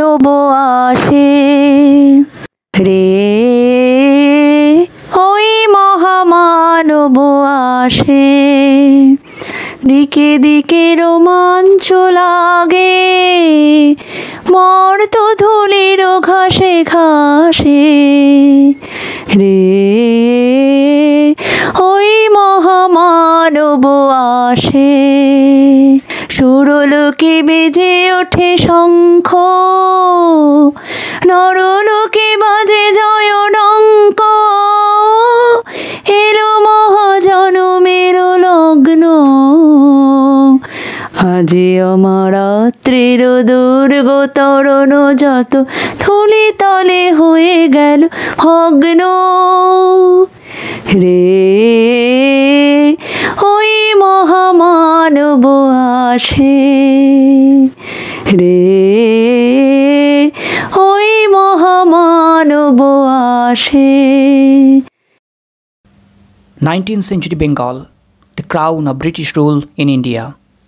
মহামানব আসে রে, ওই মহামানব আসে। দিকে দিকে রোমাঞ্চ লাগে, মর্তধূলির ঘাসে ঘাসে রে, ওই মহামানব আসে। সুরলোকে বেজে ওঠে শঙ্খ, নরলোকে বাজে জয় ডঙ্ক, এলো মহাজনমের লগ্ন। আজি অমরাত্রির দুর্গ তরণ যত থলি তলে হয়ে গেল ভগ্ন রে, ওই মহামানব আসে রে, ওই মহামানব আসে। 19th century Bengal, the crown of British rule in India.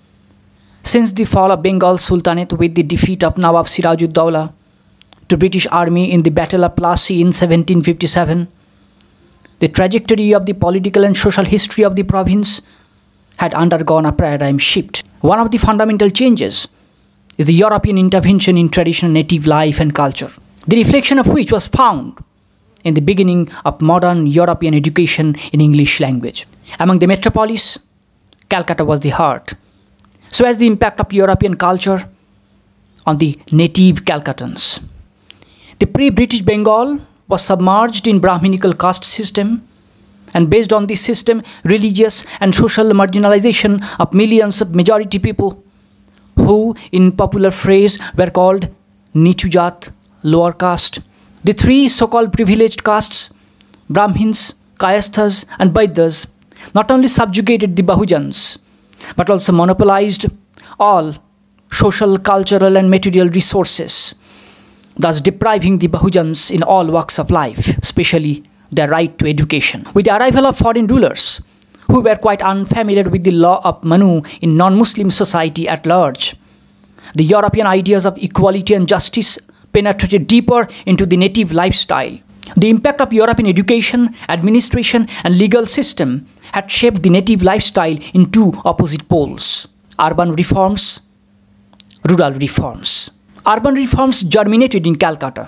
Since the fall of Bengal Sultanate with the defeat of Nawab Siraj-ud-Dawla to British army in the Battle of Plassey in 1757, the trajectory of the political and social history of the province had undergone a paradigm shift. One of the fundamental changes is the European intervention in traditional native life and culture, the reflection of which was found in the beginning of modern European education in English language. Among the metropolis, Calcutta was the heart. So as the impact of European culture on the native Calcuttans. The pre-British Bengal was submerged in Brahminical caste system, and based on this system, religious and social marginalization of millions of majority people who, in popular phrase, were called Nichu Jat, lower caste. The three so-called privileged castes, Brahmins, Kayasthas and Vaidyas, not only subjugated the Bahujans, but also monopolized all social, cultural and material resources, thus depriving the Bahujans in all walks of life, especially their right to education. With the arrival of foreign rulers, who were quite unfamiliar with the law of Manu in non-Muslim society at large, the European ideas of equality and justice penetrated deeper into the native lifestyle. The impact of European education, administration and legal system had shaped the native lifestyle in two opposite poles: urban reforms, rural reforms. Urban reforms germinated in Calcutta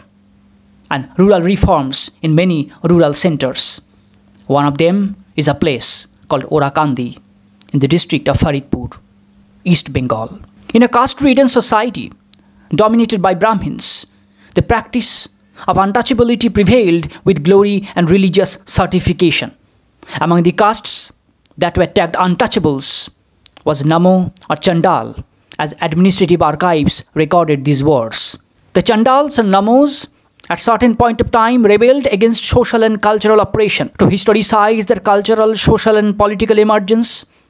and rural reforms in many rural centers. One of them is a place called Orakandi in the district of Faridpur, East Bengal. In a caste-ridden society dominated by Brahmins, the practice of untouchability prevailed with glory and religious certification. Among the castes that were tagged untouchables was Namo or Chandal, as administrative archives recorded these words. The Chandals and Namos at certain point of time rebelled against social and cultural oppression. To historicize their cultural, social and political emergence,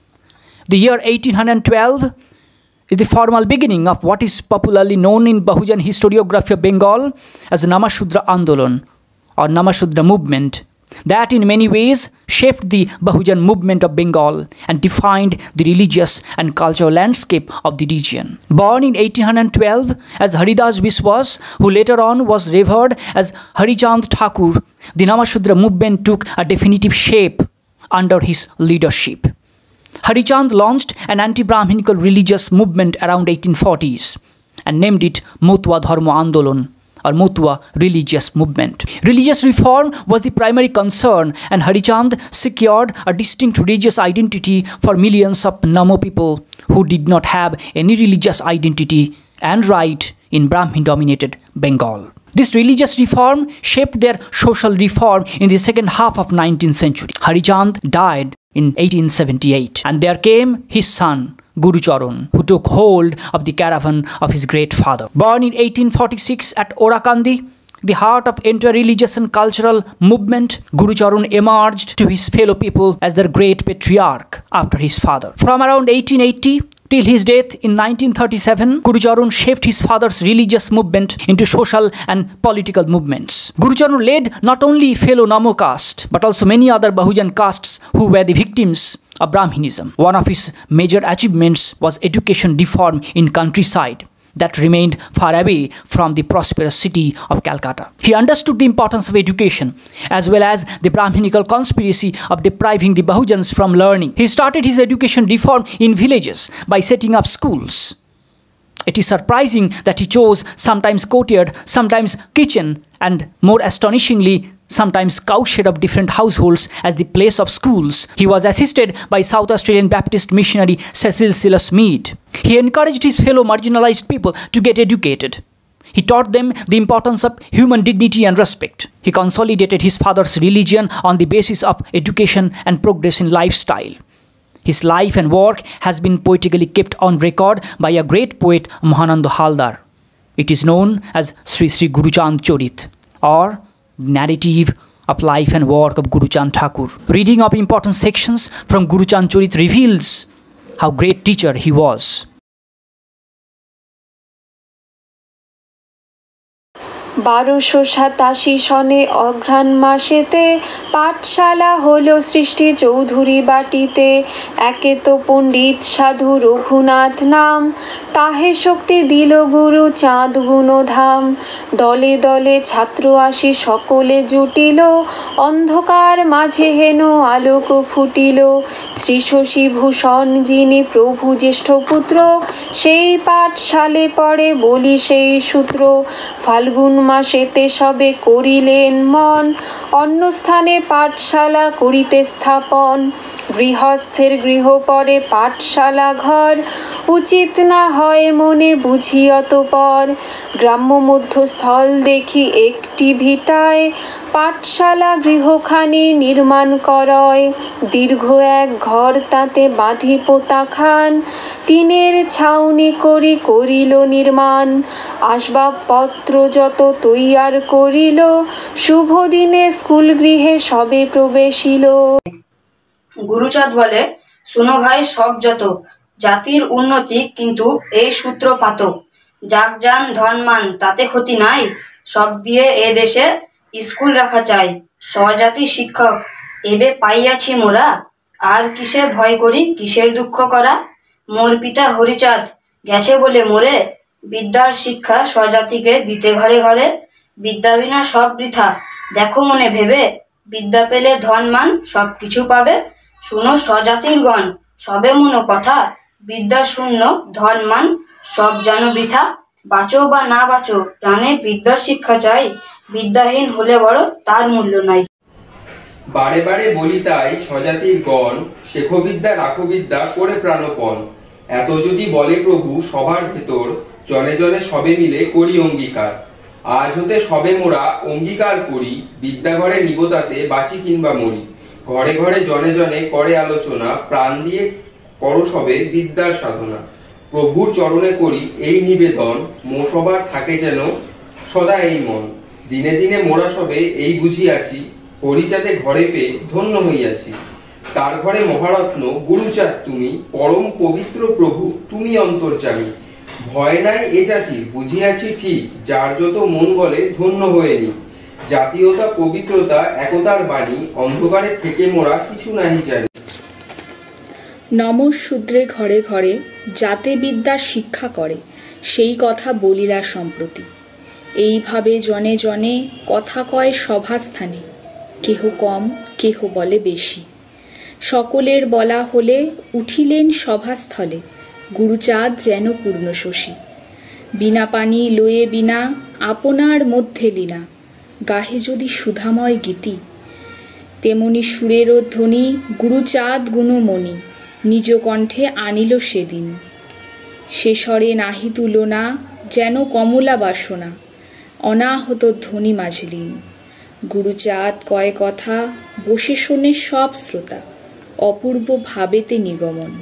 the year 1812 is the formal beginning of what is popularly known in Bahujan historiography of Bengal as Namashudra Andolan or Namashudra movement, that in many ways shaped the Bahujan movement of Bengal and defined the religious and cultural landscape of the region. Born in 1812 as Haridas Biswas, who later on was revered as Harichand Thakur, the Namashudra movement took a definitive shape under his leadership. Harichand launched an anti-Brahminical religious movement around 1840s and named it Motua Dharma Andolan or Motua religious movement. Religious reform was the primary concern, and Harichand secured a distinct religious identity for millions of Namo people who did not have any religious identity and right in Brahmin-dominated Bengal. This religious reform shaped their social reform in the second half of 19th century. Harichand died in 1878, and there came his son, Guru Charan, who took hold of the caravan of his great father. Born in 1846 at Orakandi, the heart of inter-religious and cultural movement, Guru Charan emerged to his fellow people as their great patriarch after his father. From around 1880 till his death in 1937, Guru Charan shaped his father's religious movement into social and political movements. Guru Charan led not only fellow Namo caste, but also many other Bahujan castes who were the victims of Brahminism. One of his major achievements was education reform in countryside, that remained far away from the prosperous city of Calcutta. He understood the importance of education as well as the Brahminical conspiracy of depriving the Bahujans from learning. He started his education reform in villages by setting up schools. It is surprising that he chose sometimes courtyard, sometimes kitchen, and more astonishingly, sometimes cowshed of different households as the place of schools. He was assisted by South Australian Baptist missionary Cecil Silas Mead. He encouraged his fellow marginalized people to get educated. He taught them the importance of human dignity and respect. He consolidated his father's religion on the basis of education and progress in lifestyle. His life and work has been poetically kept on record by a great poet, Mahananda Haldar. It is known as Sri Sri Guruchand Charit, or narrative of life and work of Guruchand Thakur. Reading of important sections from Guruchand Charit reveals how great teacher he was. 1287 সনে অঘ্রাণ মাসেতে পাঠশালা হলো সৃষ্টি চৌধুরী বাটিতে। একে তো পণ্ডিত সাধু রঘুনাথ নাম, তাহে শক্তি দিল গুরু চাঁদ গুণধাম। দলে দলে ছাত্র আসি সকলে জুটিল, অন্ধকার মাঝে হেন আলোক ফুটিল। শ্রী শশী ভূষণ যিনি প্রভু জ্যেষ্ঠ পুত্র, সেই পাঠশালে পড়ে বলি সেই সূত্র। ফাল্গুন মাসেতে সবে করিলেন মন, অন্যস্থানে পাঠশালা করিতে স্থাপন। গৃহস্থের গৃহ পরে পাঠশালা ঘর, উচিত না হয় মনে বুঝি অতঃপর। গ্রাম্য মধ্যস্থল দেখি একটি ভিটায়, পাঠশালা গৃহখানি নির্মাণ করয়। দীর্ঘ এক ঘর তাতে বাঁধি পোতা খান, টিনের ছাউনি করিল নির্মাণ। আসবাবপত্র যত তৈয়ার করিল, শুভ দিনে স্কুল গৃহে সবে প্রবেশিল। গুরুচাঁদ বলে, শুনো ভাই সব যত, জাতির উন্নতি কিন্তু এই সূত্রপাত। যান ধন মান তাতে ক্ষতি নাই, সব দিয়ে এ দেশে স্কুল রাখা চাই। স্বজাতি শিক্ষক এবে পাইয়াছি মোরা, আর কিসে ভয় করি কিসের দুঃখ করা। মোর পিতা হরিচাঁদ গেছে বলে মোরে, বিদ্যার শিক্ষা স্বজাতিকে দিতে ঘরে ঘরে। বিদ্যা বিনা সব বৃথা দেখো মনে ভেবে, বিদ্যা পেলে ধন মান সব কিছু পাবে। শুনো স্বজাতির গণ সবে মনো কথা, বিদ্যা শূন্য ধন মান সব জানো বৃথা। বাঁচো বা না বাঁচো প্রাণে বিদ্যার শিক্ষা চাই, বিদ্যাহীন হলে বড় তার মূল্য নাই। বারে বারে বলি তাই স্বজাতির গণ, শেখো বিদ্যা রাখো বিদ্যা করে প্রাণপণ। এত যদি বলে প্রভু সবার ভেতর, জনে জনে সবে মিলে করি অঙ্গীকার। আজ হতে সবে মোরা অঙ্গীকার করি, বিদ্যাঘরে নিবতাতে বাঁচি কিংবা মরি। ঘরে ঘরে জনে জনে করে আলোচনা, প্রাণ দিয়ে করো সবে বিদ্যার সাধনা। প্রভুর চরণে করি এই নিবেদন, মো সবার থাকে যেন সদা এই মন। দিনে দিনে মোরা সবে এই বুঝিয়াছি, হরিচাঁদে ঘরে পেয়ে ধন্য হইয়াছি। তার ঘরে মহারত্ন গুরুচাঁদ তুমি, পরম পবিত্র প্রভু তুমি অন্তর্যামী। ভয় নাই এ জাতির বুঝিয়াছি ঠিক, যার যত মন বলে ধন্য হয়ে নি। জাতীয়তা পবিত্রতা একতার বাণী, অন্ধকারে থেকে মোরা কিছু নাহি জানি। নমঃশূদ্রে ঘরে ঘরে যাতে বিদ্যার শিক্ষা করে, সেই কথা বলিলা সম্প্রতি। এইভাবে জনে জনে কথা কয় সভাস্থানে, কেহ কম কেহ বলে বেশি। সকলের বলা হলে উঠিলেন সভাস্থলে, গুরুচাঁদ যেন পূর্ণ শশী। বিনা পানি লয়ে বিনা আপনার মধ্যে লীনা, গাহে যদি সুধাময় গীতি। তেমনি সুরেরও ধ্বনি গুরুচাঁদ গুণমণি, নিজ কণ্ঠে আনিল সেদিন। সে স্বরে নাহি তুলনা যেন কমলা বাসনা, অনাহত ধ্বনি মাঝিলীন। গুরুচাঁদ কয় কথা বসে শোনে সব শ্রোতা, অপূর্ব ভাবেতে নিগমন।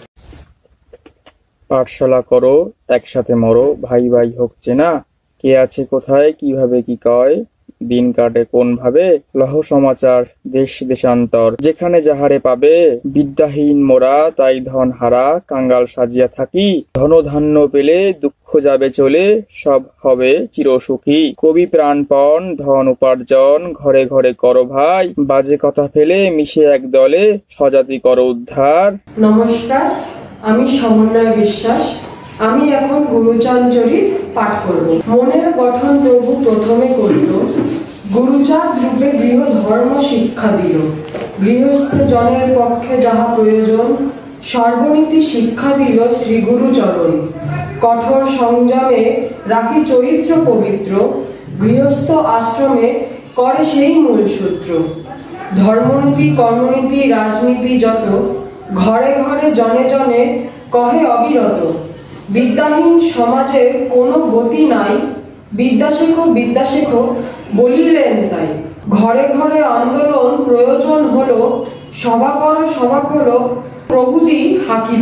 পাঠশালা করো একসাথে মরো, ভাই ভাই হোক চেনা। কে আছে কোথায় কিভাবে কি কয়, দিন কাটে কোন ভাবে। লহ সমাচার দেশ দেশান্তর, যেখানে যাহারে পাবে। বিদ্যাহীন মোরা তাই ধন হারা, কাঙ্গাল সাজিয়া থাকি। ধন ধান্য পেলে দুঃখ যাবে চলে, সব হবে চিরসুখী। কবি প্রাণপণ ধন উপার্জন, ঘরে ঘরে করো ভাই। বাজে কথা ফেলে মিশে এক দলে, স্বজাতি করো উদ্ধার। নমস্কার, আমি সমন্বয় বিশ্বাস, আমি এখন গুরুচাঁদ চরিত পাঠ করব। মনের গঠন প্রভু প্রথমে করিল, গুরুচাঁদ রূপে গৃহ ধর্ম শিক্ষা দিল। গৃহস্থ জনের পক্ষে যাহা প্রয়োজন, সর্বনীতি শিক্ষা দিল শ্রী গুরুচরণ। কঠোর সংযমে রাখি চরিত্র পবিত্র, গৃহস্থ আশ্রমে করে সেই মূল সূত্র। ধর্মনীতি কর্মনীতি রাজনীতি যত, ঘরে ঘরে জনে জনে কহে অবিরত। বিদ্যাহীন সমাজে কোনো গতি নাই, বিদ্যা শেখো বলিলেন তাই। ঘরে ঘরে আন্দোলন প্রয়োজন হলো, সভা করো প্রভুজি হাকিল।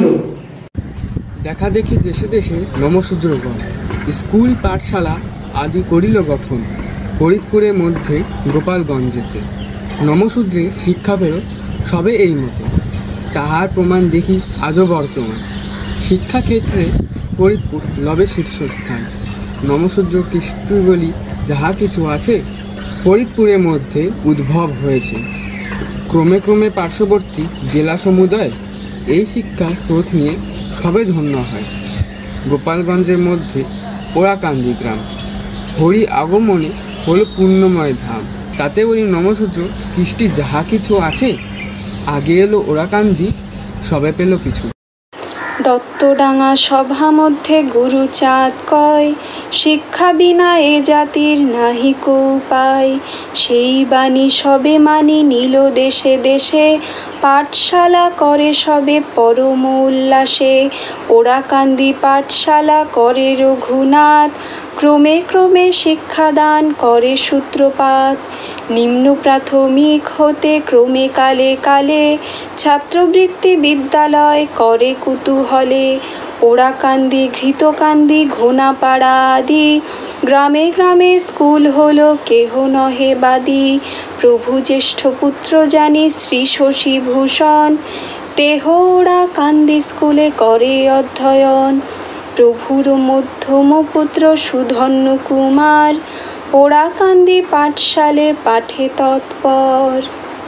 দেখা দেখি দেশে দেশে নমশূদ্রগণ, স্কুল পাঠশালা আদি করিল গঠন। ফরিদপুরের মধ্যে গোপালগঞ্জেতে নমশূদ্রে শিক্ষা পেল সবে এই মতে। তাহার প্রমাণ দেখি আজও বর্তমান, শিক্ষাক্ষেত্রে ফরিদপুর লবে শীর্ষস্থান। নমশূদ্র কৃষ্টি বলি যাহা কিছু আছে, ফরিদপুরের মধ্যে উদ্ভব হয়েছে। ক্রমে ক্রমে পার্শ্ববর্তী জেলা সমুদয় এই শিক্ষা স্রোত নিয়ে সবে ধন্য হয়। গোপালগঞ্জের মধ্যে ওরাকান্দি গ্রাম, হরি আগমনে হল পুণ্যময় ধাম। তাতে বলি নমশূদ্র কৃষ্টি যাহা কিছু আছে, আগে এলো ওরাকান্দি সবে পেল কিছু। দত্তডাঙ্গা সভা মধ্যে গুরুচাঁদ কয়, শিক্ষা বিনা এ জাতির নাহি কো উপায়। সেই বাণী সবে মানি নিল দেশে দেশে, পাঠশালা করে সবে পরম উল্লাসে। ওরাকান্দি পাঠশালা করে রঘুনাথ, ক্রমে ক্রমে শিক্ষাদান করে সূত্রপাত। নিম্ন প্রাথমিক হতে ক্রমে কালে কালে, ছাত্রবৃত্তি বিদ্যালয় করে কুতূহলে। ওরাকান্দি ঘৃতকান্দি ঘোনাপাড়া আদি, গ্রামে গ্রামে স্কুল হলো কেহ নহে বাদী। প্রভু জ্যেষ্ঠ পুত্র জানি শ্রী শশীভূষণ, তেহ ওরাকান্দি স্কুলে করে অধ্যয়ন। প্রভুর মধ্যম পুত্র সুধন্য কুমার, ওরাকান্দি পাঠশালে পাঠে তৎপর।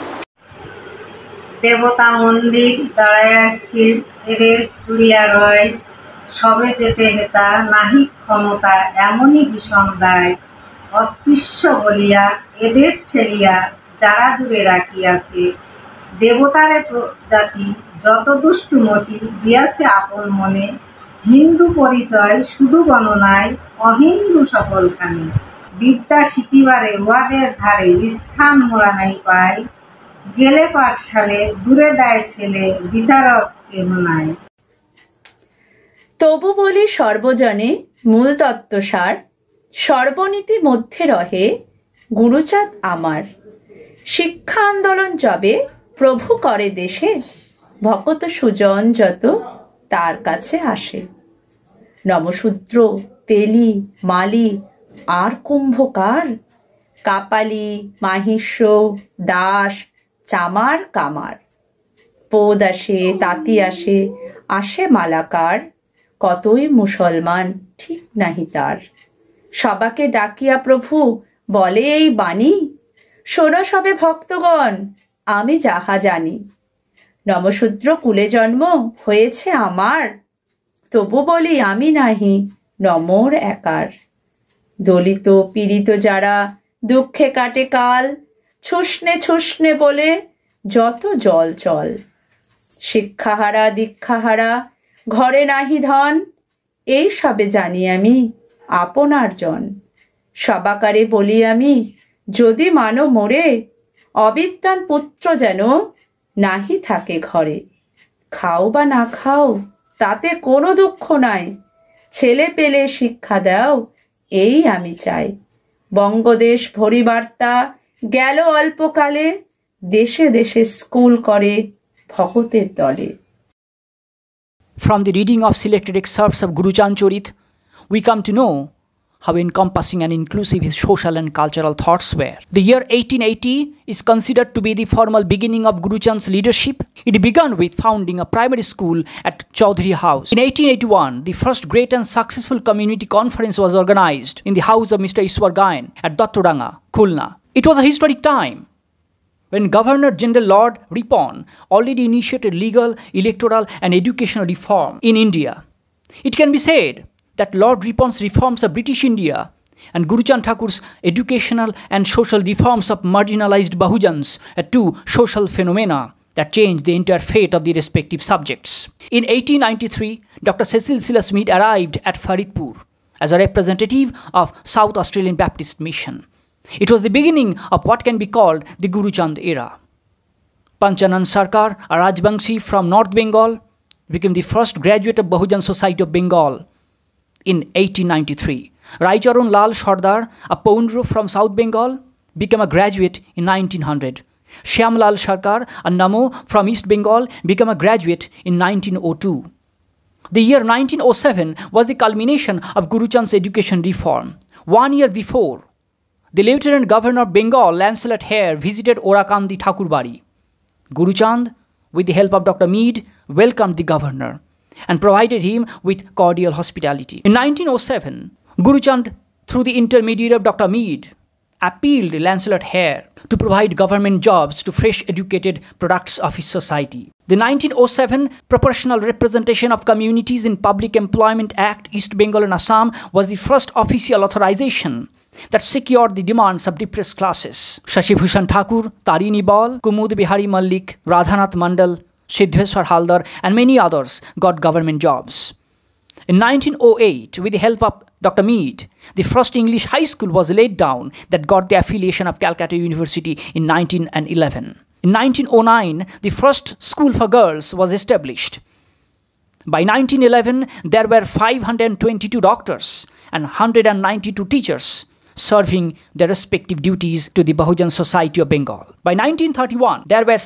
দেবতা মন্দির দাঁড়ায় স্থির, এদের চুড়িয়া রয়। সবে যেতে হেতা নাহি ক্ষমতা, এমনই বিষম দায়। অস্পৃশ্য বলিয়া এদের ঠেলিয়া যারা দূরে রাখিয়াছে। দেবতারে জাতি যত দুষ্টুমতি দিয়াছে আপন মনে। হিন্দু পরিচয় শুধু গণনায়, অহিন্দু সকলখানে। বিদ্যা শিখিবারে উহাদের ধারে স্থান মোরা নাই পায়। গেলে পাঠশালে দূরে দেয় ঠেলে, বিচারক কেহ নাই। তবু বলি সর্বজনে মূল তত্ত্বসার, সর্বনীতি মধ্যে রহে গুরুচাঁদ আমার। শিক্ষা আন্দোলন যবে প্রভু করে দেশে, ভকত সুজন যত তার কাছে আসে। নমশূদ্র তেলি মালি আর কুম্ভকার, কাপালি মাহিষ্য দাস চামার কামার। পোদ আসে তাঁতি আসে, আসে মালাকার, কতই মুসলমান ঠিক নাহি তার। সবাকে ডাকিয়া প্রভু বলে এই বাণী, শোনো সবে ভক্তগণ আমি যাহা জানি। নমশূদ্র কুলে জন্ম হয়েছে আমার, তবু বলি আমি নাহি নমর একার। দলিত পীড়িত যারা দুঃখে কাটে কাল, ছুসনে ছুসনে বলে যত জল চল। শিক্ষাহারা দীক্ষাহারা ঘরে নাহি ধন, এই সবে জানি আমি আপনার জন। সবাকারে বলি আমি যদি মানো মোরে, অবিদ্বান পুত্র যেন নাহি থাকে ঘরে। খাও বা না খাও তাতে কোনো দুঃখ নাই, ছেলে পেলে শিক্ষা দাও এই আমি চাই। বঙ্গদেশ ভরি বার্তা গেল অল্পকালে, দেশে দেশে স্কুল করে ভকতের দলে। From the reading of selected excerpts of Guruchan Charit, we come to know how encompassing and inclusive his social and cultural thoughts were. The year 1880 is considered to be the formal beginning of Guruchan's leadership. It began with founding a primary school at Chaudhary House. In 1881, the first great and successful community conference was organized in the house of Mr. Iswar Gayan at Dattodanga, Khulna. It was a historic time when Governor General Lord Ripon already initiated legal, electoral and educational reform in India. It can be said that Lord Ripon's reforms of British India and Guruchand Thakur's educational and social reforms of marginalized Bahujans are two social phenomena that changed the entire fate of the respective subjects. In 1893, Dr. Cecil Silas Mead arrived at Faridpur as a representative of South Australian Baptist Mission. It was the beginning of what can be called the Guruchand era. Panchanan Sarkar, a Rajbangshi from North Bengal, became the first graduate of Bahujan Society of Bengal in 1893. Raicharan Lal Sardar, a Poundro from South Bengal, became a graduate in 1900. Shyam Lal Sarkar, a Namo from East Bengal, became a graduate in 1902. The year 1907 was the culmination of Guruchand's education reform. 1 year before, the Lieutenant Governor of Bengal, Lancelot Hare, visited Orakandi Thakurbari. Guruchand, with the help of Dr. Mead, welcomed the governor and provided him with cordial hospitality. In 1907, Guruchand, through the intermediary of Dr. Mead, appealed Lancelot Hare to provide government jobs to fresh educated products of his society. The 1907 Proportional Representation of Communities in Public Employment Act, East Bengal and Assam, was the first official authorization that secured the demands of depressed classes. Shashi Bhushan Thakur, Tarini Bal, Kumud Bihari Mallik, Radhanath Mandal, Siddheswar Haldar and many others got government jobs. In 1908, with the help of Dr. Mead, the first English high school was laid down that got the affiliation of Calcutta University in 1911. In 1909, the first school for girls was established. By 1911, there were 522 doctors and 192 teachers serving their respective duties to the Bahujan Society of Bengal. By 1931, there were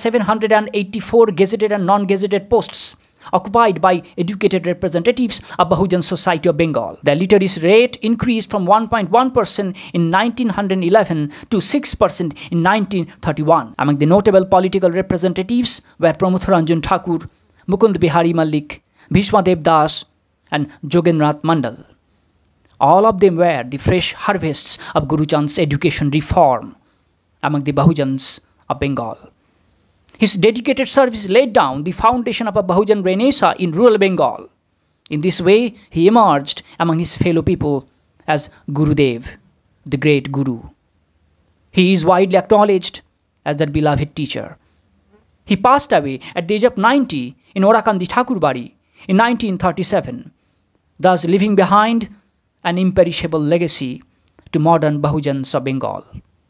784 gazetted and non-gazetted posts occupied by educated representatives of Bahujan Society of Bengal. The literacy rate increased from 1.1% in 1911 to 6% in 1931. Among the notable political representatives were Pramod Ranjan Thakur, Mukund Bihari Mallik, Bhishma Dev Das, and Jogendrath Mandal. All of them were the fresh harvests of Guruchand's education reform among the Bahujans of Bengal. His dedicated service laid down the foundation of a Bahujan Renaissance in rural Bengal. In this way, he emerged among his fellow people as Gurudev, the great Guru. He is widely acknowledged as their beloved teacher. He passed away at the age of 90 in Orakandi Thakurbari in 1937, thus leaving behind an imperishable legacy to modern Bahujans of Bengal.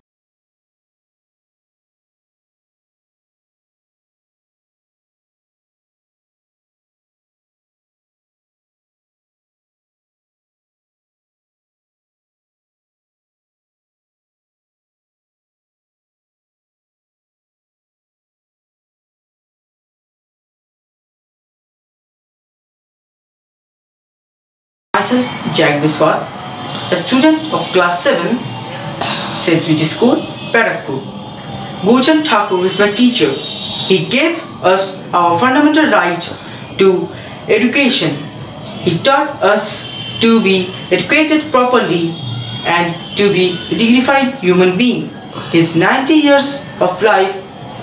Myself, Jack Biswas, a student of class 7, St. Regis School, Parakpur. Guruchand Thakur is my teacher. He gave us our fundamental right to education. He taught us to be educated properly and to be a dignified human being. His 90 years of life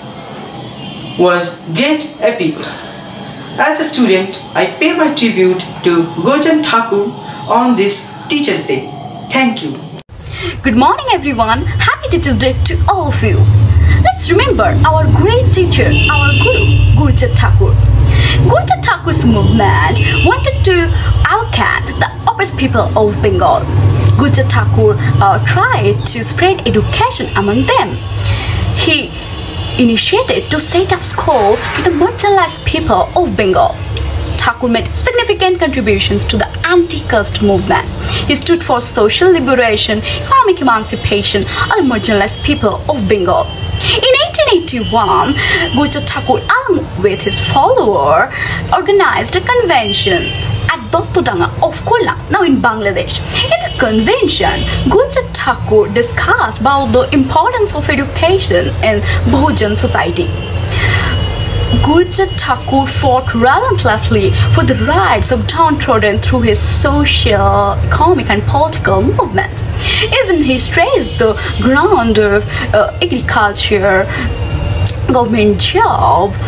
was great epic. As a student, I pay my tribute to Guruchand Thakur on this Teachers' Day. Thank you. Good morning everyone. Happy Teachers' Day to all of you. Let's remember our great teacher, our Guru, Guruchand Thakur. Guruchand Thakur's movement wanted to outcast the oppressed people of Bengal. Guruchand Thakur tried to spread education among them. He initiated to set up schools for the marginalized people of Bengal. Thakur made significant contributions to the anti-caste movement. He stood for social liberation, economic emancipation of the marginalized people of Bengal. In 1881, Guruchand Thakur, along with his follower, organized a convention at Dottodanga of Kollam, now in Bangladesh. In the convention, Guruchand Thakur discussed about the importance of education in Bahujan society. Guruchand Thakur fought relentlessly for the rights of downtrodden through his social, economic and political movements. Even he stressed the ground of agriculture, government job,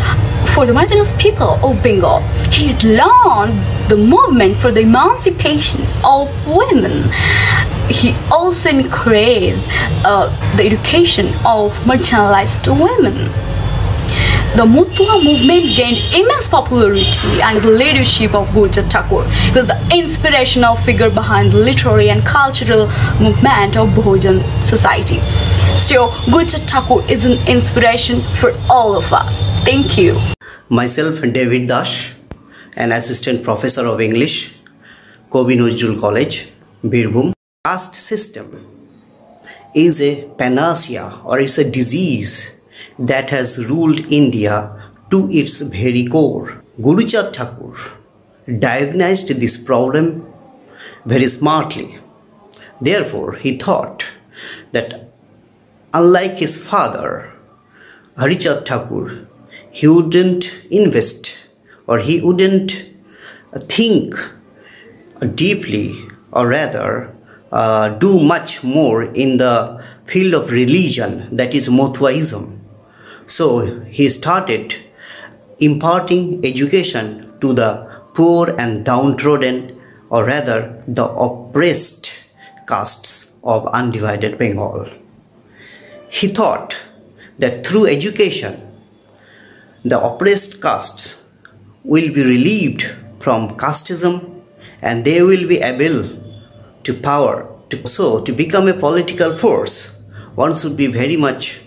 for the marginalized people of Bengal. He had launched the movement for the emancipation of women. He also encouraged the education of marginalized women. The Mutwa movement gained immense popularity under the leadership of Guruchat Thakur. He was the inspirational figure behind the literary and cultural movement of Bahujan society. So Guruchat Thakur is an inspiration for all of us. Thank you. Myself, David Dash, an assistant professor of English, Kobi Nazrul College, Birbhum. Caste system is a panacea, or it's a disease that has ruled India to its very core. Guruchat Thakur diagnosed this problem very smartly. Therefore, he thought that unlike his father, Harichat Thakur, he wouldn't invest, or he wouldn't think deeply, or rather do much more in the field of religion, that is Motwaism. So he started imparting education to the poor and downtrodden, or rather the oppressed castes of undivided Bengal. He thought that through education, the oppressed castes will be relieved from casteism, and they will be able to power. To become a political force, one should be very much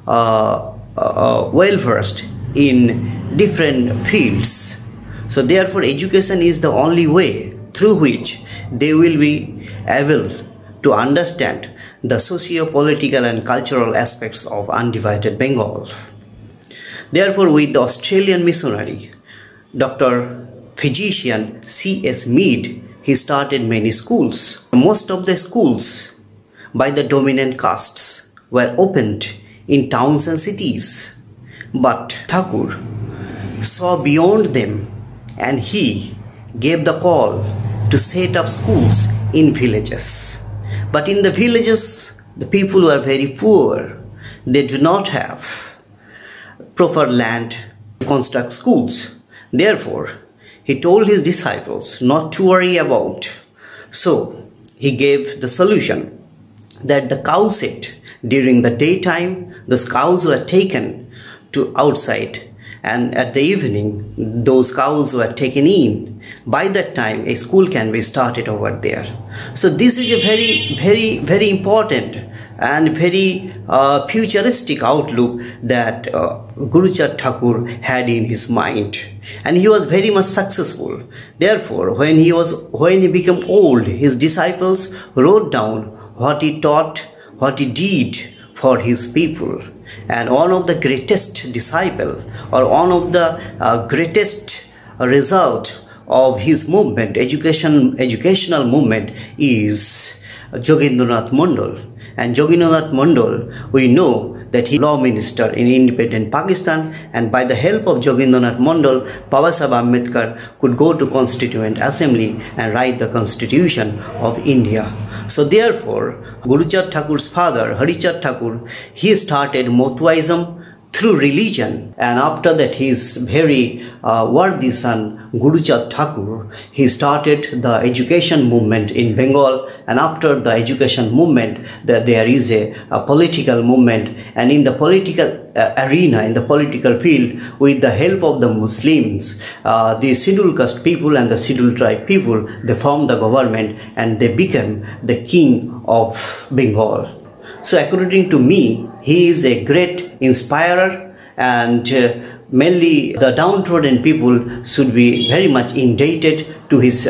well versed in different fields. So therefore, education is the only way through which they will be able to understand the socio-political and cultural aspects of undivided Bengal. Therefore, with the Australian missionary, Dr. Physician C.S. Mead, he started many schools. Most of the schools by the dominant castes were opened in towns and cities. But Thakur saw beyond them, and he gave the call to set up schools in villages. But in the villages, the people were very poor. They do not have proper land to construct schools. Therefore, he told his disciples not to worry about. So he gave the solution that the cow shed during the daytime, those cows were taken to outside, and at the evening those cows were taken in. By that time a school can be started over there. So this is a very important and very futuristic outlook that Guruchat Thakur had in his mind, and he was very much successful. Therefore, when he became old, his disciples wrote down what he taught, what he did for his people. And one of the greatest disciple, or one of the greatest result of his movement, educational movement, is Jogendranath Mandal. And Jogendranath Mandal, we know that he was law minister in independent Pakistan, and by the help of Jogendranath Mandal, Babasaheb Ambedkar could go to Constituent Assembly and write the Constitution of India. So therefore, Guruchat Thakur's father, Harichat Thakur, he started Motwaism through religion, and after that his very worthy son Guruchat Thakur, he started the education movement in Bengal. And after the education movement, there is a political movement, and in the political arena, in the political field, with the help of the Muslims, the scheduled caste people and the scheduled tribe people, they formed the government and they became the king of Bengal. So according to me, he is a great inspirer, and mainly the downtrodden people should be very much indebted to his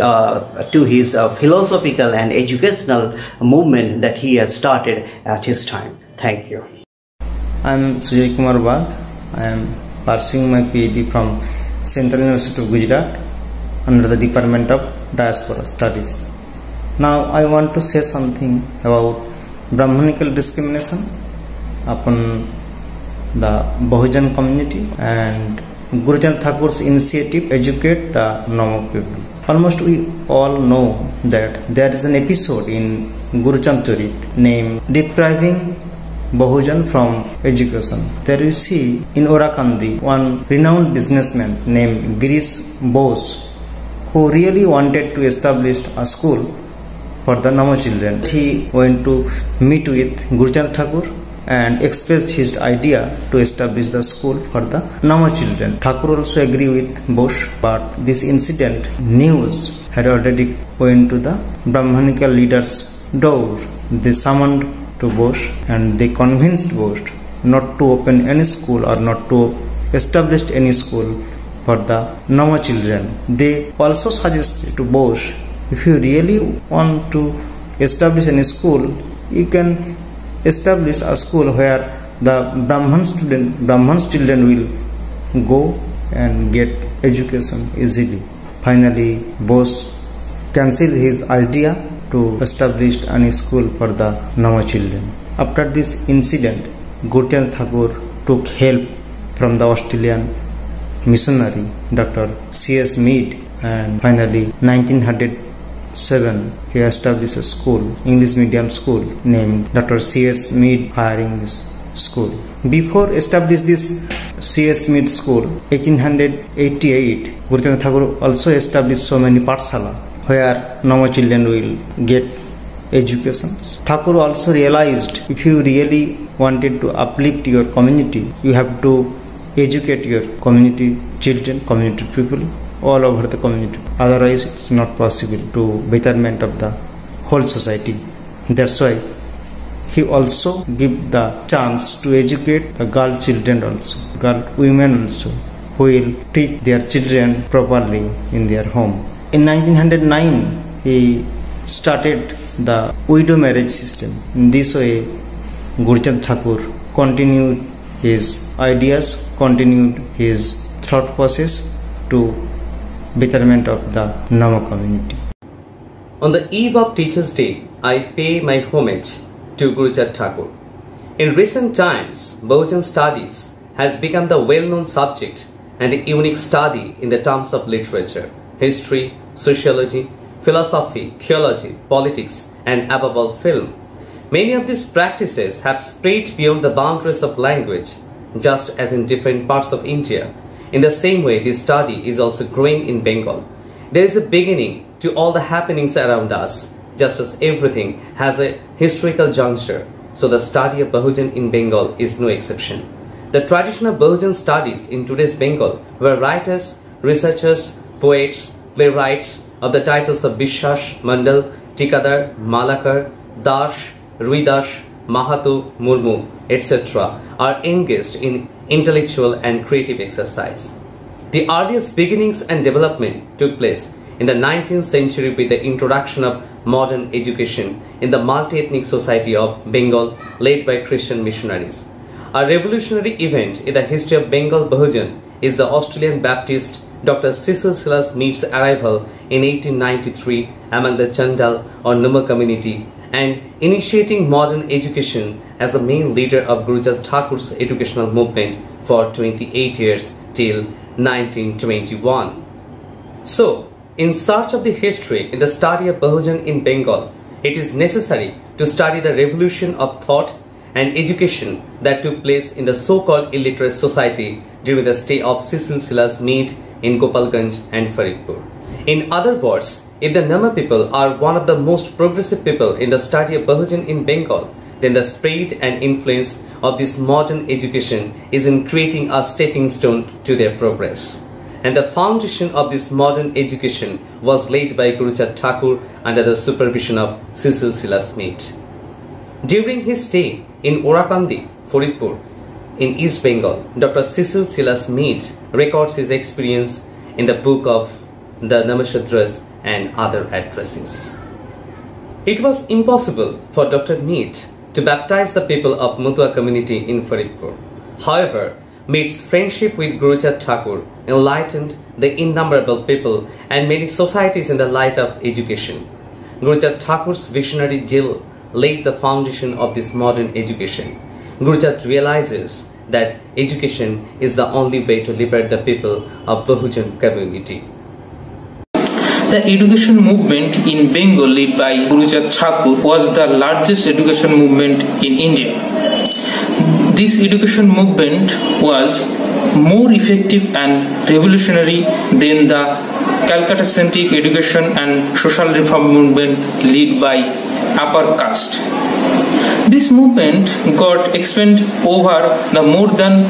philosophical and educational movement that he has started at his time. Thank you. I am Sujay Kumar Bag. I am pursuing my PhD from Central University of Gujarat under the Department of Diaspora Studies. Now I want to say something about Brahmanical discrimination upon the Bahujan community and Guruchat Thakur's initiative educate the normal people. Almost we all know that there is an episode in Guruchat Charit named Depriving Bahujan from education. There you see in Orakandi one renowned businessman named Girish Bose, who really wanted to establish a school for the Nama children. He went to meet with Guruchat Thakur and expressed his idea to establish the school for the Nama children. Thakur also agreed with Bose, but this incident news had already went to the Brahmanical leaders' door. They summoned to Bose and they convinced Bose not to open any school or not to establish any school for the Nama children. They also suggested to Bose, if you really want to establish any school, you can establish a school where the Brahmans children will go and get education easily. Finally, Bose cancelled his idea to establish any school for the Nama children. After this incident, Guruchat Thakur took help from the Australian missionary Dr. C.S. Mead, and finally 1907 he established a school, English medium school named Dr. C.S. Mead Higher English School. Before establishing this C.S. Mead School, 1888, Guruchat Thakur also established so many Pathshala where Nama children will get education. Thakur also realized if you really wanted to uplift your community, you have to educate your community children, community people all over the community. Otherwise, it's not possible to betterment of the whole society. That's why he also give the chance to educate the girl children also, girl women also, who will teach their children properly in their home. In 1909, he started the widow marriage system. In this way, Guruchat Thakur continued his ideas, continued his thought process to betterment of the Nama community. On the eve of Teachers' Day, I pay my homage to Guruchat Thakur. In recent times, Bahujan studies has become the well-known subject and a unique study in the terms of literature, history, sociology, philosophy, theology, politics, and above all film. Many of these practices have spread beyond the boundaries of language, just as in different parts of India. In the same way, this study is also growing in Bengal. There is a beginning to all the happenings around us, just as everything has a historical juncture. So the study of Bahujan in Bengal is no exception. The traditional Bahujan studies in today's Bengal were writers, researchers, poets, playwrights of the titles of Bishwas, Mandal, Tikadar, Malakar, Dash, Ruidash, Mahato, Murmu, etc. are engaged in intellectual and creative exercise. The earliest beginnings and development took place in the 19th century with the introduction of modern education in the multi-ethnic society of Bengal led by Christian missionaries. A revolutionary event in the history of Bengal Bahujan is the Australian Baptist Dr. Cecil Silas Mead's arrival in 1893 among the Chandal or Nama community and initiating modern education as the main leader of Guruchat Thakur's educational movement for 28 years till 1921. So, in search of the history in the study of Bahujan in Bengal, it is necessary to study the revolution of thought and education that took place in the so-called illiterate society during the stay of Cecil Silas Mead in Gopalganj and Faridpur. In other words, if the Nama people are one of the most progressive people in the study of Bahujan in Bengal, then the spread and influence of this modern education is in creating a stepping stone to their progress. And the foundation of this modern education was laid by Guruchat Thakur under the supervision of Cecil Silas Mead. During his stay in Orakandi, Faridpur, in East Bengal, Dr. Cecil Silas Mead records his experience in the book of the Namashudras and other addresses. It was impossible for Dr. Mead to baptize the people of Mutua community in Faridpur. However, Mead's friendship with Guruchat Thakur enlightened the innumerable people and many societies in the light of education. Guruchat Thakur's visionary zeal laid the foundation of this modern education. Guruchat realizes that education is the only way to liberate the people of Bahujan community. The education movement in Bengal led by Guruchat Thakur was the largest education movement in India. this education movement was more effective and revolutionary than the Calcutta-centric education and social reform movement led by upper caste. This movement got expanded over the more than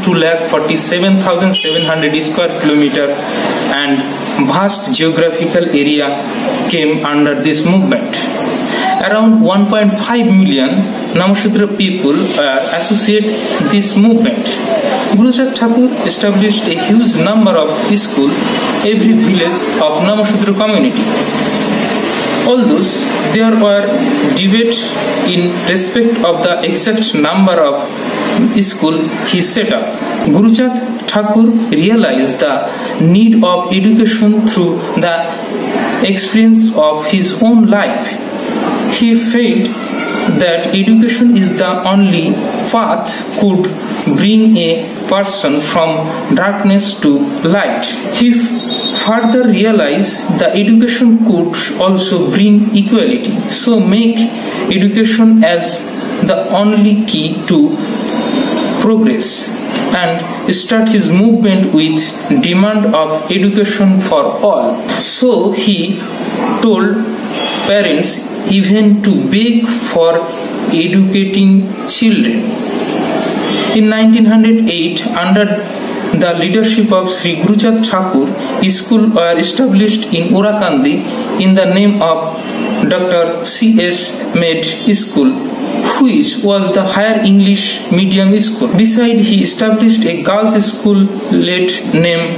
2,47,700 square kilometer and vast geographical area came under this movement. Around 1.5 million Namashudra people associate this movement. Guru Chat Thakur established a huge number of schools every village of Namashudra community. Although there were debates in respect of the exact number of schools he set up, Guru Chat Thakur realized the need of education through the experience of his own life. He felt that education is the only path could bring a person from darkness to light. He further realized that education could also bring equality, so make education as the only key to progress, and start his movement with demand of education for all. So he told parents even to beg for educating children. In 1908, under the leadership of Sri Guru Chat Thakur, schools were established in Urakandi in the name of Dr. C.S. Med School, which was the higher English medium school. Besides, he established a girls' school named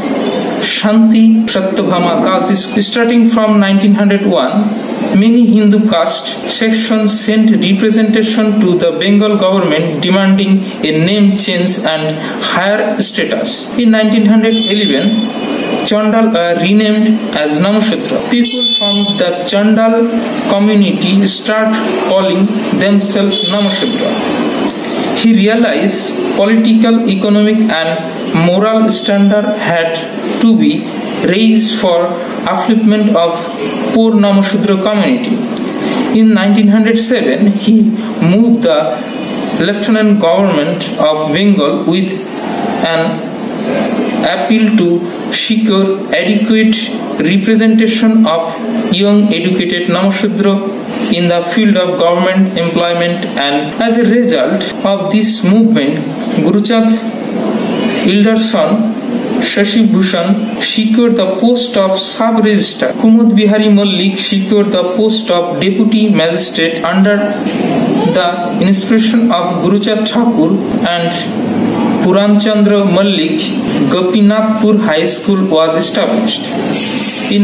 Shanti Satyabhama Girls' School. Starting from 1901, many Hindu caste sections sent representation to the Bengal government demanding a name change and higher status. In 1911, Chandal were renamed as Namashudra. People from the Chandal community start calling themselves Namashudra. He realized political, economic and moral standard had to be raised for upliftment of poor Namashudra community. In 1907, he moved the Lieutenant Government of Bengal with an appeal to secure adequate representation of young educated Namashudra in the field of government employment, and as a result of this movement, Guru Chat elder son Shashi Bhushan secured the post of sub-registrar. Kumud Bihari Mallik secured the post of deputy magistrate under the inspiration of Guru Chat Thakur, and Puran Chandra Mallik Gopinathpur High School was established. In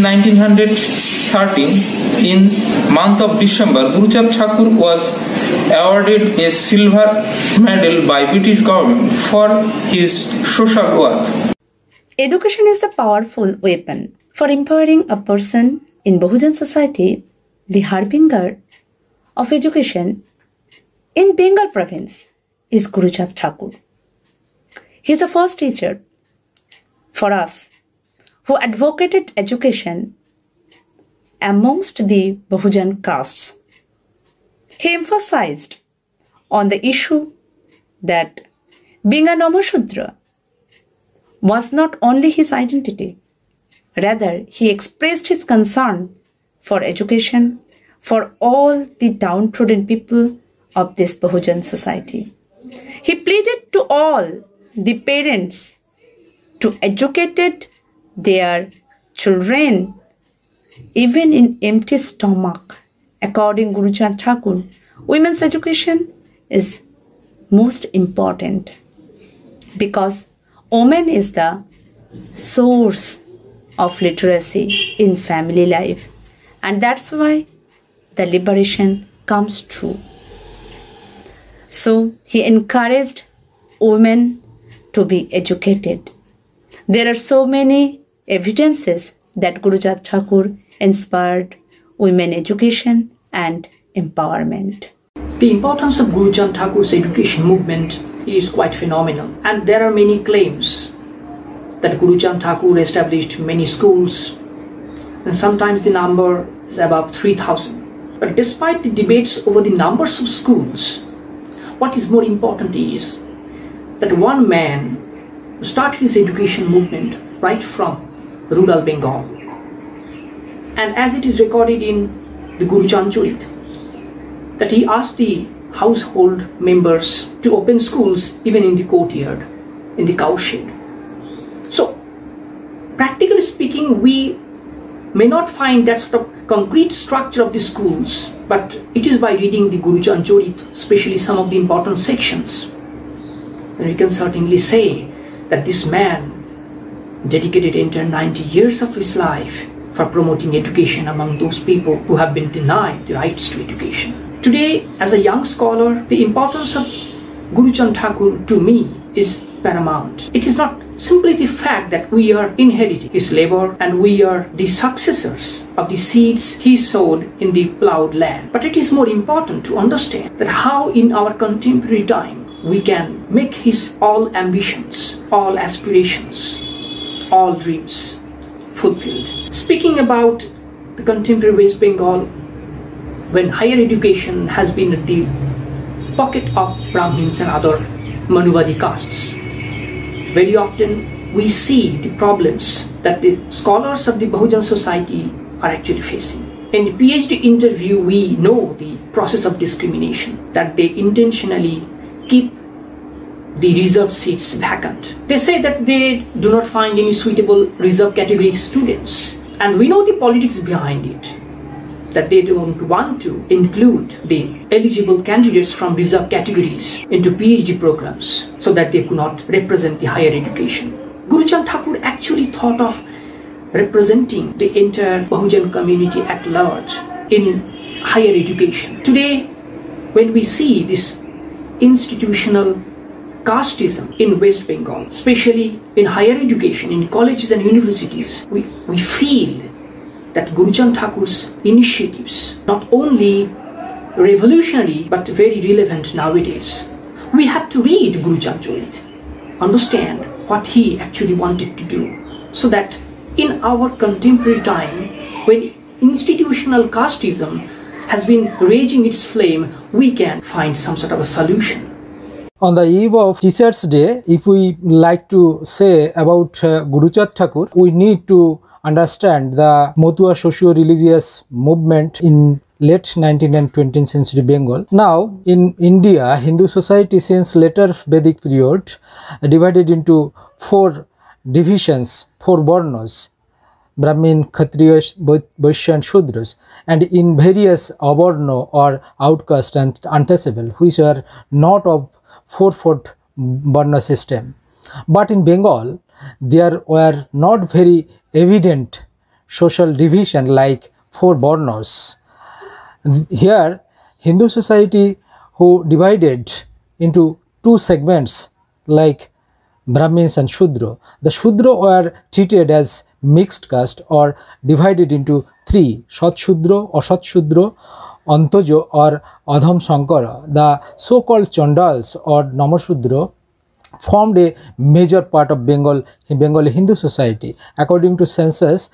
1913, in month of December, Guru Chat Thakur was awarded a silver medal by British government for his social work. Education is a powerful weapon for empowering a person in Bahujan society. The harbinger of education in Bengal province is Guru Chat Thakur. He is the first teacher for us who advocated education amongst the Bahujan castes. He emphasized on the issue that being a Namashudra was not only his identity, rather he expressed his concern for education for all the downtrodden people of this Bahujan society. He pleaded to all the parents to educate their children even in empty stomach. According to Guru Chat Thakur, women's education is most important because woman is the source of literacy in family life, and that's why the liberation comes true. So he encouraged women to be educated. There are so many evidences that Guru Chat Thakur inspired women education and empowerment. The importance of Guru Chat Thakur's education movement is quite phenomenal, and there are many claims that Guru Chat Thakur established many schools, and sometimes the number is above 3,000. But despite the debates over the numbers of schools, what is more important is that one man started his education movement right from rural Bengal. And as it is recorded in the Guruchan Charit, that he asked the household members to open schools even in the courtyard, in the cowshed. So, practically speaking, we may not find that sort of concrete structure of the schools, but it is by reading the Guruchan Charit, especially some of the important sections, then we can certainly say that this man dedicated entire 90 years of his life for promoting education among those people who have been denied the rights to education. Today, as a young scholar, the importance of Guruchan Thakur to me is paramount. It is not simply the fact that we are inheriting his labor and we are the successors of the seeds he sowed in the plowed land. But it is more important to understand that how in our contemporary time we can make his all ambitions, all aspirations, all dreams fulfilled. Speaking about the contemporary West Bengal, when higher education has been at the pocket of Brahmins and other Manuvadi castes, very often we see the problems that the scholars of the Bahujan society are actually facing. In the PhD interview, we know the process of discrimination, that they intentionally keep the reserved seats vacant. They say that they do not find any suitable reserved category students. And we know the politics behind it, that they don't want to include the eligible candidates from reserved categories into PhD programs so that they could not represent the higher education. Guruchan Thakur actually thought of representing the entire Bahujan community at large in higher education. Today, when we see this institutional casteism in West Bengal, especially in higher education, in colleges and universities, we feel that Guruchan Thakur's initiatives not only revolutionary but very relevant nowadays. We have to read Guruchan Charit, understand what he actually wanted to do, so that in our contemporary time, when institutional casteism has been raging its flame, we can find some sort of a solution. On the eve of Teachers' Day, if we like to say about Guruchan Thakur, we need to understand the Motua socio-religious movement in late 19th and 20th century Bengal. Now, in India, Hindu society since later Vedic period divided into 4 divisions, 4 varnas: Brahmin, Kshatriya, Vaishya and Shudras, and in various avarna or outcast and untouchable, which are not of 4-fold varna system. But in Bengal, there were not very evident social division like 4 varnas. Here, Hindu society who divided into 2 segments like Brahmins and Shudra. The Shudra were treated as mixed caste or divided into 3: Sat Shudra, Asat Shudra, Antojo or Adham Shankara. The so-called Chandals or Namashudra formed a major part of Bengali Hindu society. According to census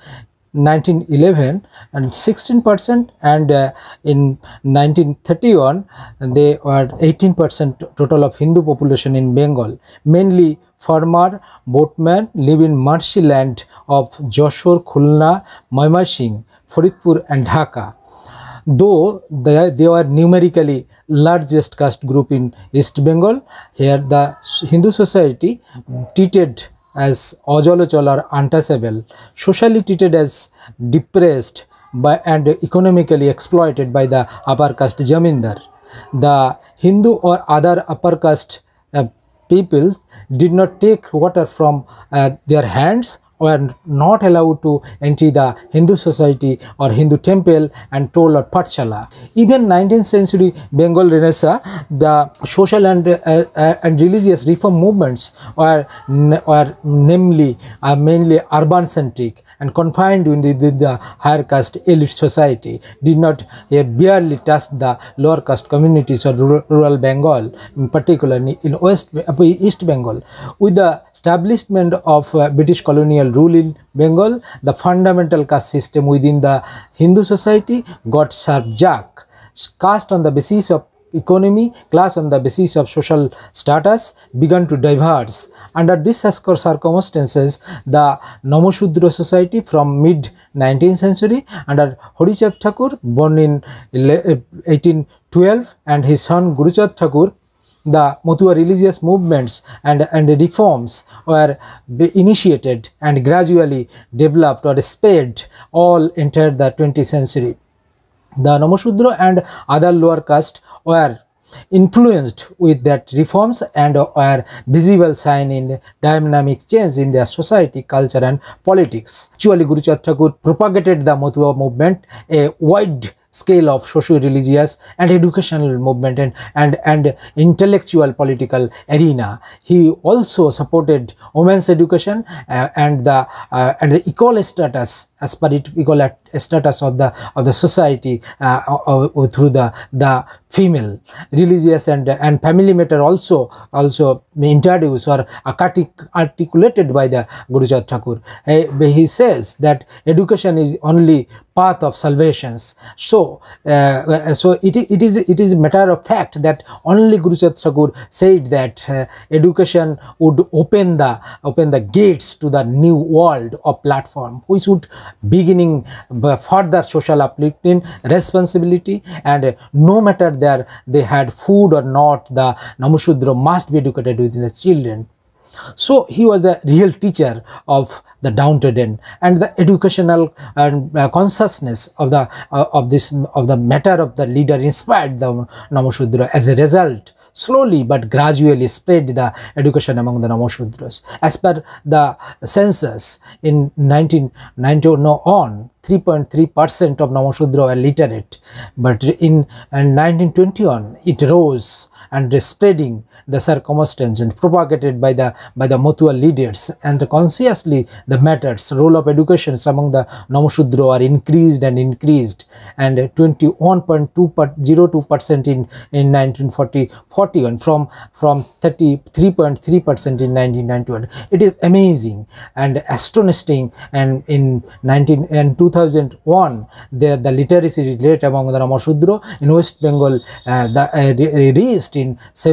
1911 and 16%, and in 1931 they were 18% total of Hindu population in Bengal. Mainly farmer, boatmen live in marshy land of Jashore, Khulna, Mymensingh, Faridpur and Dhaka. Though they were numerically largest caste group in East Bengal, here the Hindu society treated as Ajalochal or untouchable, socially treated as depressed by and economically exploited by the upper caste Jamindar. The Hindu or other upper caste people did not take water from their hands, were not allowed to enter the Hindu society or Hindu temple and toll or pathshala. Even 19th century Bengal Renaissance, the social and religious reform movements were namely mainly urban centric and confined within the higher caste elite society, did not barely touch the lower caste communities or rural Bengal, particularly in East Bengal. With the establishment of British colonial rule in Bengal, the fundamental caste system within the Hindu society got sharp jerk. Caste on the basis of economy, class on the basis of social status began to diverge. Under these circumstances, the Namashudra society from mid-19th century under Harichand Thakur, born in 1812, and his son Guruchand Thakur, the Motua religious movements and reforms were initiated and gradually developed or spread all entered the 20th century. The Namashudra and other lower caste were influenced with that reforms and were visible sign in dynamic change in their society, culture and politics. Actually, Guruchand Thakur propagated the Motua movement, a wide scale of socio-religious and educational movement and intellectual political arena. He also supported women's education and the equal status, as per equal status of the society through the female. Religious and family matter also introduced or articulated by the Guruchand Thakur. He says that education is only path of salvations. So it is a matter of fact that only Guruchand Thakur said that education would open the gates to the new world of platform, which would beginning further social uplifting responsibility, and no matter they had food or not, the Namashudra must be educated within the children. So he was the real teacher of the downtrodden, and the educational and consciousness of the matter of the leader inspired the Namashudra. As a result, slowly but gradually spread the education among the Namashudras. As per the census in 1991 on, 3.3% of Namashudra were literate, but in 1921 it rose and spreading the circumstance and propagated by the Motua leaders, and consciously the matters role of education among the Namashudra are increased and 21.02% in 1941 from 33.3% in 1991. It is amazing and astonishing, and in 2001 the literacy rate among the Namashudra in West Bengal reached in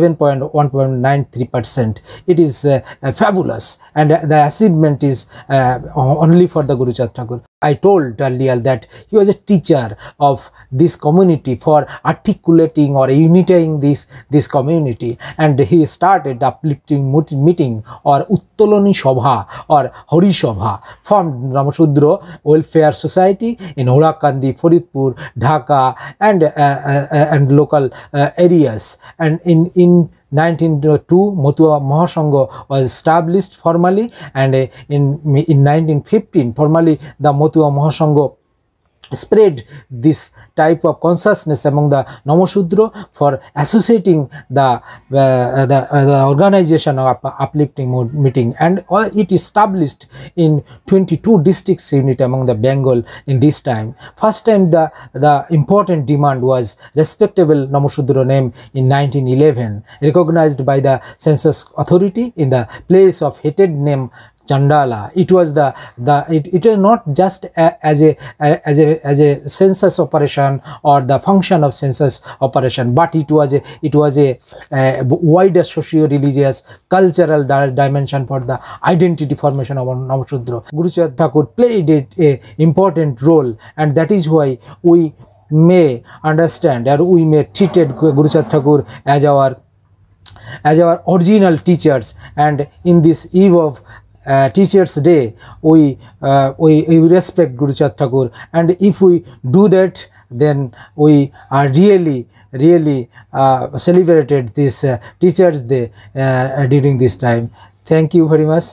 7.93%. It is fabulous, and the achievement is only for the Guruchand Thakur. I told earlier that he was a teacher of this community for articulating or unifying this community, and he started uplifting meeting or Uttoloni Shobha or Hari Shobha, formed Namashudra Welfare Society in Orakandi, Faridpur, Dhaka and local areas, and in 1902 Motua Mahasangha was established formally, and in 1915 formally the Motua Mahasangha spread this type of consciousness among the Namashudra for associating the organization of uplifting meeting, and it established in 22 districts unit among the Bengal in this time. First time the important demand was respectable Namashudra name in 1911, recognized by the census authority in the place of hated name Chandala. It was it was not just as a census operation or the function of census operation, but it was a wider socio-religious cultural dimension for the identity formation of Namashudra. Guruchand Thakur played a important role, and that is why we may understand or we may treated Guruchand Thakur as our original teachers, and in this eve of Teachers Day we respect Guruchand Thakur, and if we do that, then we are really celebrated this Teachers Day during this time. Thank you very much.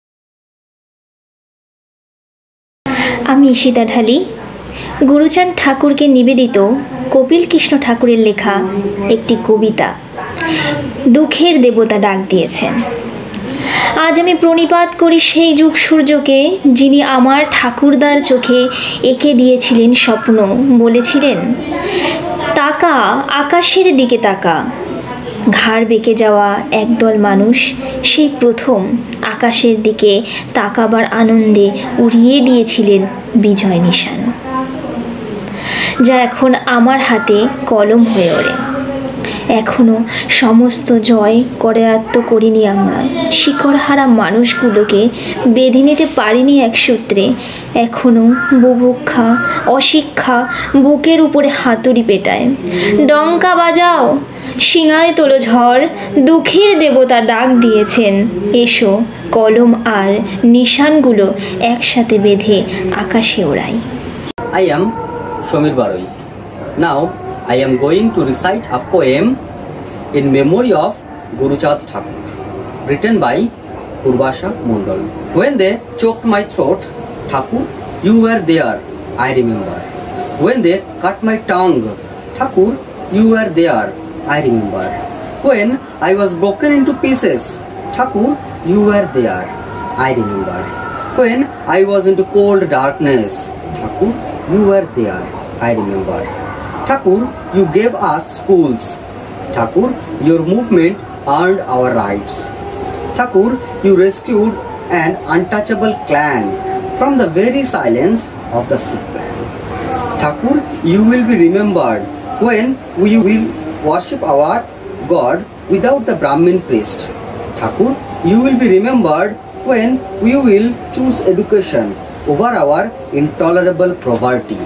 আমি ঈশিতা ঢালি গুরুচাঁদ ঠাকুরকে নিবেদিত কপিল কৃষ্ণ ঠাকুরের লেখা একটি কবিতা দুঃখের দেবতা ডাক দিয়েছেন। আজ আমি প্রণিপাত করি সেই যুগ সূর্যকে, যিনি আমার ঠাকুরদার চোখে এঁকে দিয়েছিলেন স্বপ্ন, বলেছিলেন তাকা আকাশের দিকে তাকা। ঘাড় বেঁকে যাওয়া একদল মানুষ সেই প্রথম আকাশের দিকে তাকাবার আনন্দে উড়িয়ে দিয়েছিলেন বিজয় নিশান, যা এখন আমার হাতে কলম হয়ে ওঠে। এখনো সমস্ত জয় করায়ত্ত করিনি আমরা। শিকড়হারা মানুষগুলোকে বেঁধে নিতে পারিনি এক সূত্রে। এখনো বুভুক্ষা অশিক্ষা বুকের উপরে হাতুড়ি পেটায়। ডঙ্কা বাজাও, শিঙায় তোলো ঝড়, দুঃখের দেবতা ডাক দিয়েছেন, এসো কলম আর নিশানগুলো একসাথে বেঁধে আকাশে ওড়াই। I am Shomir Baroi. Now I am going to recite a poem in memory of Guruchad Thakur, written by Purvasha Mondal. When they choked my throat, Thakur, you were there, I remember. When they cut my tongue, Thakur, you were there, I remember. When I was broken into pieces, Thakur, you were there, I remember. When I was into cold darkness, Thakur, you were there, I remember. Thakur, you gave us schools. Thakur, your movement earned our rights. Thakur, you rescued an untouchable clan from the very silence of the sick man. Thakur, you will be remembered when we will worship our God without the Brahmin priest. Thakur, you will be remembered when we will choose education over our intolerable poverty.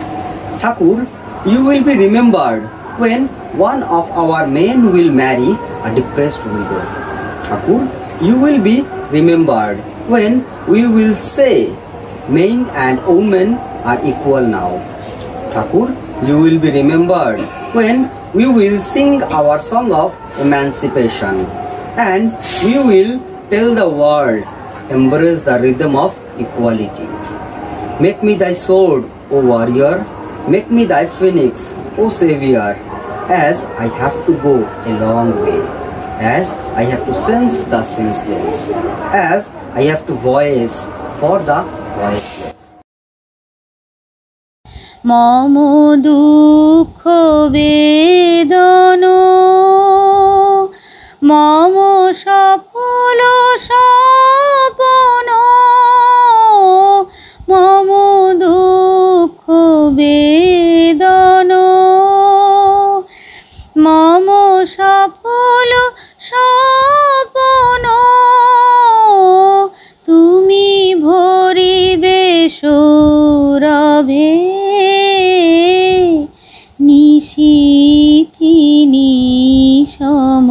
Thakur, you will be remembered when one of our men will marry a depressed widow. Thakur, you will be remembered when we will say men and women are equal now. Thakur, you will be remembered when we will sing our song of emancipation, and we will tell the world, embrace the rhythm of equality. Make me thy sword, O warrior, make me thy phoenix, O savior, as I have to go a long way, as I have to sense the senseless, as I have to voice for the voiceless. মম দুঃখ বেদন মম সফল স্বপন মম দুঃখ বেদন মম সফল স্বপন তুমি ভরিবে সৌরভে নিশীথিনী সম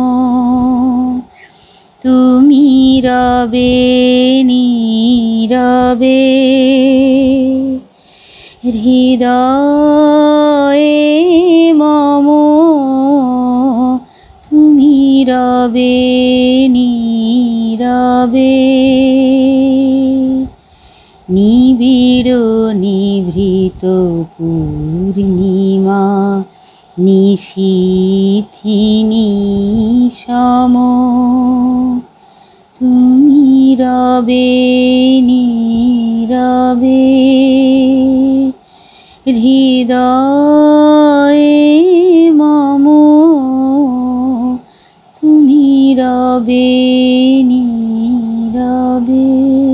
তুমি রবে নীরবে হৃদয়ে মম তুমি রবে নীরবে নিবিড় নিভৃত পূর্ণিমা নিশীথিনী সম তুমি রবে নীরবে হৃদয়ে মম তুমি রবে নীরবে।